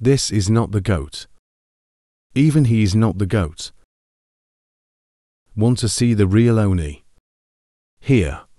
This is not the goat. Even he is not the goat. Want to see the real Oni? Here.